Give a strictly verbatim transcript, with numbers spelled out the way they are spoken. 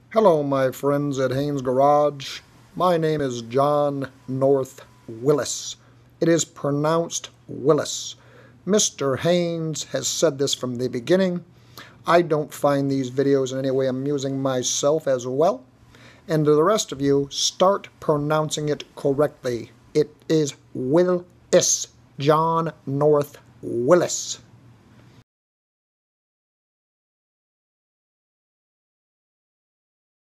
Hello, my friends at Haynes Garage. My name is John North Willis. It is pronounced Willis. Mister Haynes has said this from the beginning. I don't find these videos in any way amusing myself as well. And to the rest of you, start pronouncing it correctly. It is Willis. John North Willis.